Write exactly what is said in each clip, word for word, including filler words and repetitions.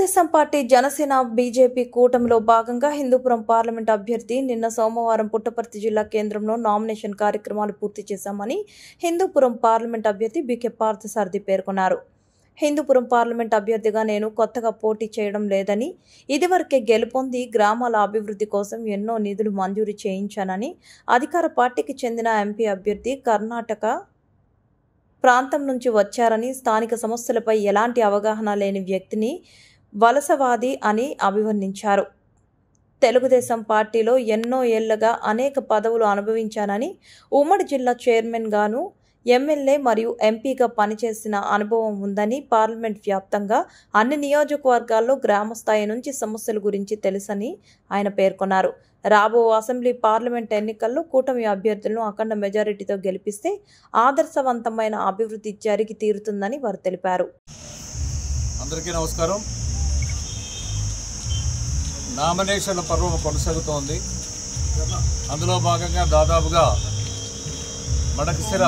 Telugu Desam party Janasena BJP కూటమిలో భాగంగా Hindupuram parliament అభ్యర్థి నిన్న సోమవారం పుట్టపర్తి జిల్లా కేంద్రంలో నామినేషన్ కార్యక్రమాలు పూర్తి చేశామని హిందూపురం పార్లమెంట్ అభ్యర్థి బీకే పార్థసారథి పేర్కొన్నారు. హిందూపురం పార్లమెంట్ అభ్యర్థిగా నేను కొత్తగా పోటీ చేయడం లేదని, ఇదివరకే గెలుపొంది గ్రామాల అభివృద్ధి కోసం ఎన్నో నిధులు మంజూరు చేయించానని, అధికార పార్టీకి చెందిన ఎంపీ అభ్యర్థి కర్ణాటక ప్రాంతం నుంచి వచ్చారని, స్థానిక సమస్యలపై ఎలాంటి అవగాహన లేని వ్యక్తిని వలసవాది అని అభివర్ణించారు. తెలుగుదేశం పార్టీలో ఎన్నో ఏళ్లుగా అనేక పదవులు అనుభవించానని, ఉమ్మడి జిల్లా చైర్మన్ గాను ఎమ్మెల్యే మరియు ఎంపీగా పనిచేసిన అనుభవం ఉందని, పార్లమెంట్ వ్యాప్తంగా అన్ని నియోజకవర్గాల్లో గ్రామస్థాయి నుంచి సమస్యల గురించి తెలుసని ఆయన పేర్కొన్నారు. రాబో అసెంబ్లీ పార్లమెంట్ ఎన్నికల్లో కూటమి అభ్యర్థులను అఖండ మెజారిటీతో గెలిపిస్తే ఆదర్శవంతమైన అభివృద్ధి జరిగి తీరుతుందని వారు తెలిపారు. అందరికీ నమస్కారం. నామినేషన్ల పర్వం కొనసాగుతోంది. అందులో భాగంగా దాదాపుగా మడకసిర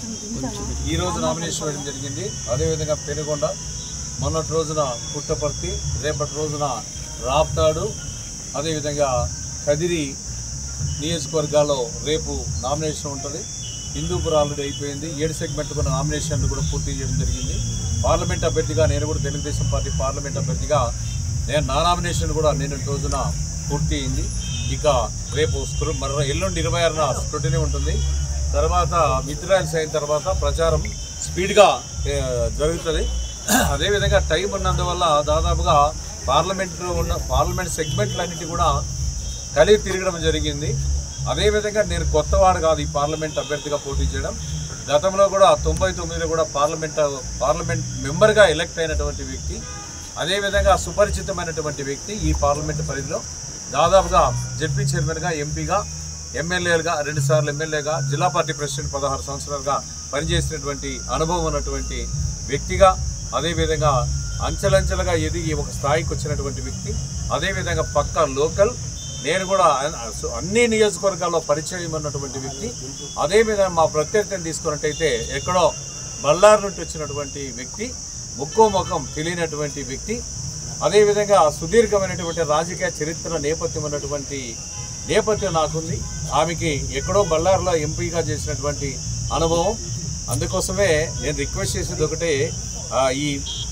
ఈరోజు నామినేషన్ వేయడం జరిగింది. అదేవిధంగా పెనుగొండ, మొన్నటి రోజున పుట్టపర్తి, రేపటి రోజున రాప్తాడు, అదేవిధంగా కదిరి నియోజకవర్గాల్లో రేపు నామినేషన్ ఉంటుంది. హిందూపురం ఆల్రెడీ అయిపోయింది. ఏడు సెగ్మెంట్ కూడా నామినేషన్లు కూడా పూర్తి చేయడం జరిగింది. పార్లమెంట్ అభ్యర్థిగా నేను కూడా తెలుగుదేశం పార్టీ పార్లమెంట్ అభ్యర్థిగా నేను నా నామినేషన్ కూడా నిన్నటి రోజున పూర్తి అయింది. ఇక రేపు స్క్రూ మరో ఎల్లుండి ఇరవై ఆరున స్క్రూటినీ ఉంటుంది. తర్వాత విత్డ్రాయల్స్ అయిన తర్వాత ప్రచారం స్పీడ్గా జరుగుతుంది. అదేవిధంగా టైం ఉన్నందువల్ల దాదాపుగా పార్లమెంట్లో ఉన్న పార్లమెంట్ సెగ్మెంట్లన్నిటి కూడా కలిగి తిరగడం జరిగింది. అదేవిధంగా నేను కొత్తవాడు కాదు ఈ పార్లమెంట్ అభ్యర్థిగా పోటీ చేయడం. గతంలో కూడా తొంభై తొమ్మిదిలో కూడా పార్లమెంట్ పార్లమెంట్ మెంబర్గా ఎలక్ట్ అయినటువంటి వ్యక్తి, అదేవిధంగా సుపరిచితమైనటువంటి వ్యక్తి. ఈ పార్లమెంట్ పరిధిలో దాదాపుగా జెడ్పీ చైర్మన్గా, ఎంపీగా, ఎమ్మెల్యేలుగా, రెండుసార్లు ఎమ్మెల్యేగా, జిల్లా పార్టీ ప్రెసిడెంట్ పదహారు సంవత్సరాలుగా పనిచేసినటువంటి అనుభవం ఉన్నటువంటి వ్యక్తిగా, అదేవిధంగా అంచెలంచెలుగా ఎదిగి ఒక స్థాయికి వచ్చినటువంటి వ్యక్తి, అదేవిధంగా పక్క లోకల్, నేను కూడా అన్ని నియోజకవర్గాల్లో పరిచయం ఉన్నటువంటి వ్యక్తి. అదేవిధంగా మా ప్రత్యర్థిని తీసుకున్నట్టయితే ఎక్కడో బళ్ళారు నుండి వచ్చినటువంటి వ్యక్తి, ముక్కో ముఖం తెలియనటువంటి వ్యక్తి, అదేవిధంగా సుదీర్ఘమైనటువంటి రాజకీయ చరిత్ర నేపథ్యం ఉన్నటువంటి నేపథ్యం నాకుంది. ఆమెకి ఎక్కడో బళ్ళారులో ఎంపీగా చేసినటువంటి అనుభవం. అందుకోసమే నేను రిక్వెస్ట్ చేసేది ఒకటే, ఈ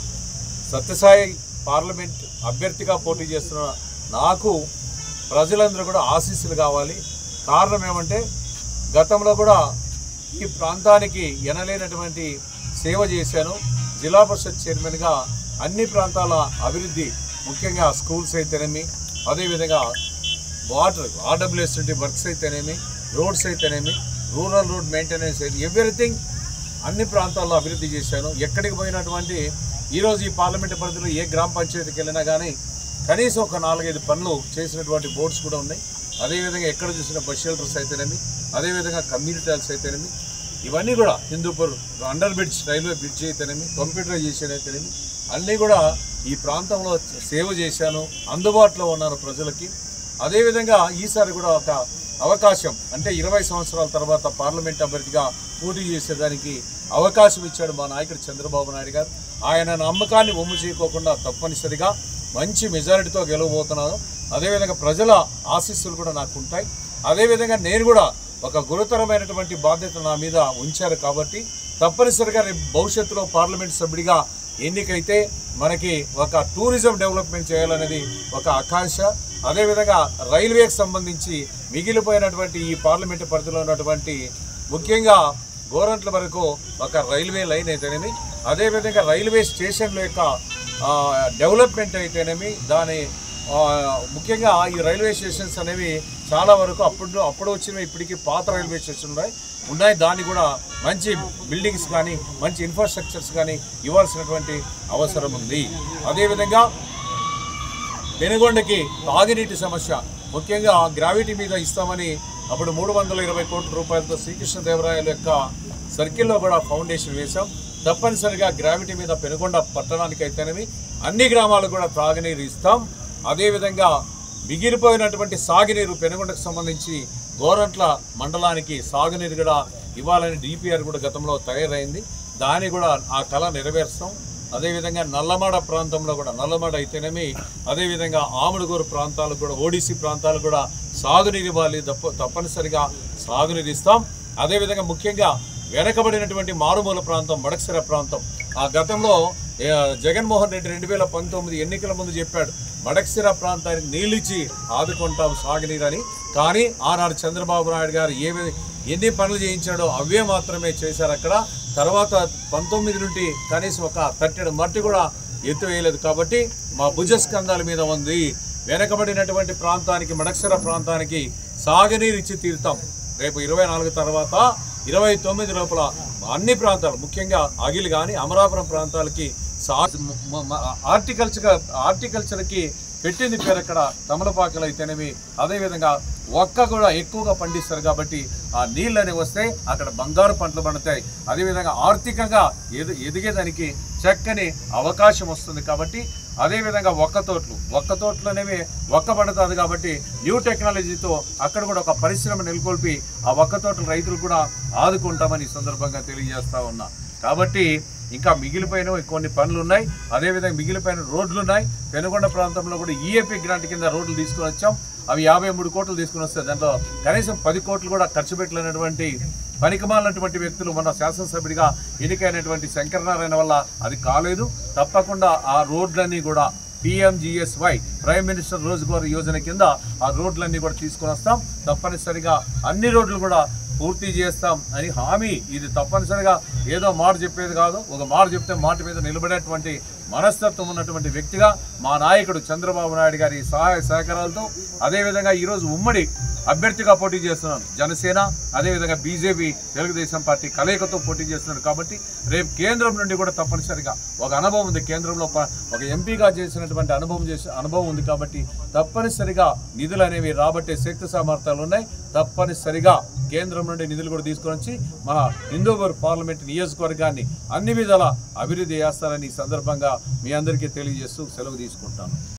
సత్యసాయి పార్లమెంట్ అభ్యర్థిగా పోటీ చేస్తున్న నాకు ప్రజలందరూ కూడా ఆశీస్సులు కావాలి. కారణం ఏమంటే గతంలో కూడా ఈ ప్రాంతానికి ఎనలేనటువంటి సేవ చేశాను. జిల్లా పరిషత్ చైర్మన్గా అన్ని ప్రాంతాల అభివృద్ధి, ముఖ్యంగా స్కూల్స్ అయితేనేమి, అదేవిధంగా వాటర్ ఆర్డబ్ల్యూఎస్ వర్క్స్ అయితేనేమి, రోడ్స్ అయితేనేమి, రూరల్ రోడ్ మెయింటెనెన్స్ అయితే ఎవ్రీథింగ్ అన్ని ప్రాంతాల్లో అభివృద్ధి చేశాను. ఎక్కడికి పోయినటువంటి ఈరోజు ఈ పార్లమెంటు పరిధిలో ఏ గ్రామ పంచాయతీకి వెళ్ళినా కానీ కనీసం ఒక నాలుగైదు పనులు చేసినటువంటి బోర్డ్స్ కూడా ఉన్నాయి. అదేవిధంగా ఎక్కడ చూసిన బస్ షెల్టర్స్ అయితేనేమి, అదేవిధంగా కమ్యూనిటీ హాల్స్ అయితేనేమి, ఇవన్నీ కూడా Hindupur under bridge, railway bridge అయితేనేమి, కంప్యూటరైజేషన్ అయితేనేమి, అన్నీ కూడా ఈ ప్రాంతంలో సేవ చేశాను. అందుబాటులో ఉన్నారు ప్రజలకి. అదేవిధంగా ఈసారి కూడా ఒక అవకాశం, అంటే ఇరవై సంవత్సరాల తర్వాత పార్లమెంట్ అభ్యర్థిగా పోటీ చేసేదానికి అవకాశం ఇచ్చాడు మా నాయకుడు చంద్రబాబు నాయుడు గారు. ఆయన నమ్మకాన్ని ఒమ్ము చేయకోకుండా తప్పనిసరిగా మంచి మెజారిటీతో గెలవబోతున్నాను. అదేవిధంగా ప్రజల ఆశీస్సులు కూడా నాకు ఉంటాయి. అదేవిధంగా నేను కూడా ఒక గురుతరమైనటువంటి బాధ్యత నా మీద ఉంచారు కాబట్టి తప్పనిసరిగా రేపు భవిష్యత్తులో పార్లమెంట్ సభ్యుడిగా ఎన్నికైతే మనకి ఒక టూరిజం డెవలప్మెంట్ చేయాలనేది ఒక ఆకాంక్ష. అదేవిధంగా రైల్వేకి సంబంధించి మిగిలిపోయినటువంటి ఈ పార్లమెంటు పరిధిలో ఉన్నటువంటి ముఖ్యంగా గోరంట్ల వరకు ఒక రైల్వే లైన్ అయితేనేమి, అదేవిధంగా రైల్వే స్టేషన్ల యొక్క డెవలప్మెంట్ అయితేనేమి, దాని ముఖ్యంగా ఈ రైల్వే స్టేషన్స్ అనేవి చాలా వరకు అప్పుడు అప్పుడు వచ్చినవి ఇప్పటికీ పాత రైల్వే స్టేషన్ ఉన్నాయి ఉన్నాయి దాన్ని కూడా మంచి బిల్డింగ్స్ కానీ మంచి ఇన్ఫ్రాస్ట్రక్చర్స్ కానీ ఇవ్వాల్సినటువంటి అవసరం ఉంది. అదేవిధంగా పెనుగొండకి తాగునీటి సమస్య, ముఖ్యంగా గ్రావిటీ మీద ఇస్తామని అప్పుడు మూడు వందల ఇరవై కోట్ల రూపాయలతో శ్రీకృష్ణదేవరాయల యొక్క సర్కిల్లో కూడా ఫౌండేషన్ వేశాం. తప్పనిసరిగా గ్రావిటీ మీద పెనుగొండ పట్టణానికి అయితేనేమి అన్ని గ్రామాలకు కూడా తాగునీరు ఇస్తాం. అదేవిధంగా మిగిలిపోయినటువంటి సాగునీరు పెనుగొండకు సంబంధించి గోరంట్ల మండలానికి సాగునీరు కూడా ఇవ్వాలని డిపిఆర్ కూడా గతంలో తయారైంది. దాన్ని కూడా ఆ కళ నెరవేర్స్తాం. అదేవిధంగా నల్లమాడ ప్రాంతంలో కూడా నల్లమాడ అయితేనేమి అదేవిధంగా ఆముడుగూరు ప్రాంతాలకు కూడా ఓడిసి ప్రాంతాలకు కూడా సాగునీరు ఇవ్వాలి. తప్ప తప్పనిసరిగా సాగునీరు ఇస్తాం. అదేవిధంగా ముఖ్యంగా వెనకబడినటువంటి మారుమూల ప్రాంతం మడకసిర ప్రాంతం, ఆ గతంలో జగన్మోహన్ రెడ్డి రెండు వేల పంతొమ్మిది ఎన్నికల ముందు చెప్పాడు మడకసిర ప్రాంతానికి నీళ్ళిచ్చి ఆదుకుంటాం సాగునీరని. కానీ ఆనాడు చంద్రబాబు నాయుడు గారు ఏవి ఎన్ని పనులు చేయించాడో అవే మాత్రమే చేశారు అక్కడ. తర్వాత పంతొమ్మిది నుండి కనీసం ఒక తట్టెడు మట్టి కూడా ఎత్తివేయలేదు. కాబట్టి మా భుజస్కంధాల మీద ఉంది. వెనకబడినటువంటి ప్రాంతానికి మడకసిర ప్రాంతానికి సాగునీరు ఇచ్చి తీరుతాం. రేపు ఇరవై నాలుగు తర్వాత ఇరవై తొమ్మిది లోపల అన్ని ప్రాంతాలు ముఖ్యంగా అగిలి కానీ అమరాపురం ప్రాంతాలకి సా హార్టికల్చర్ హార్టికల్చర్కి పెట్టింది పేరు అక్కడ తమలపాకులు అయితేనేమి. అదేవిధంగా ఒక్క కూడా ఎక్కువగా పండిస్తారు కాబట్టి ఆ నీళ్ళు అనేవి వస్తే అక్కడ బంగారు పంటలు పండుతాయి. అదేవిధంగా ఆర్థికంగా ఎదు ఎదిగేదానికి చక్కని అవకాశం వస్తుంది. కాబట్టి అదేవిధంగా ఒక్క తోటలు ఒక్క తోటలు అనేవి ఒక్క పడుతుంది కాబట్టి న్యూ టెక్నాలజీతో అక్కడ కూడా ఒక పరిశ్రమ నెలకొల్పి ఆ ఒక్క తోటల రైతులు కూడా ఆదుకుంటామని ఈ సందర్భంగా తెలియజేస్తా ఉన్నా. కాబట్టి ఇంకా మిగిలిపోయిన కొన్ని పనులు ఉన్నాయి. అదేవిధంగా మిగిలిపోయిన రోడ్లు ఉన్నాయి. పెనుగొండ ప్రాంతంలో కూడా ఈఏపీ గ్రాంట్ కింద రోడ్లు తీసుకొని వచ్చాం. అవి యాభై మూడు కోట్లు తీసుకుని వస్తాయి. దాంట్లో కనీసం పది కోట్లు కూడా ఖర్చు పెట్టలేనటువంటి పనికిమాలినటువంటి వ్యక్తులు మన శాసనసభ్యుడిగా ఎన్నికైనటువంటి శంకరనారాయణ వల్ల అది కాలేదు. తప్పకుండా ఆ రోడ్లన్నీ కూడా PMGSY prime minister Rozgar Yojana కింద ఆ రోడ్లన్నీ కూడా తీసుకొని వస్తాం. తప్పనిసరిగా అన్ని రోడ్లు కూడా పూర్తి చేస్తాం అని హామీ. ఇది తప్పనిసరిగా ఏదో మాట చెప్పేది కాదు. ఒక మాట చెప్తే మాట మీద నిలబడేటువంటి మనస్తత్వం ఉన్నటువంటి వ్యక్తిగా మా నాయకుడు చంద్రబాబు నాయుడు గారి సహాయ సహకారాలతో అదేవిధంగా ఈరోజు ఉమ్మడి అభ్యర్థిగా పోటీ చేస్తున్నాను. జనసేన అదేవిధంగా బీజేపీ తెలుగుదేశం పార్టీ కలయికతో పోటీ చేస్తున్నాడు. కాబట్టి రేపు కేంద్రం నుండి కూడా తప్పనిసరిగా ఒక అనుభవం ఉంది. కేంద్రంలో ఒక ఎంపీగా చేసినటువంటి అనుభవం చేసే అనుభవం ఉంది. కాబట్టి తప్పనిసరిగా నిధులు అనేవి రాబట్టే శక్తి సామర్థ్యాలు ఉన్నాయి. తప్పనిసరిగా కేంద్రం నుండి నిధులు కూడా తీసుకొని వచ్చి మన హిందూపూర్ పార్లమెంట్ నియోజకవర్గాన్ని అన్ని విధాల అభివృద్ధి చేస్తారని ఈ సందర్భంగా మీ అందరికీ తెలియజేస్తూ సెలవు తీసుకుంటాను.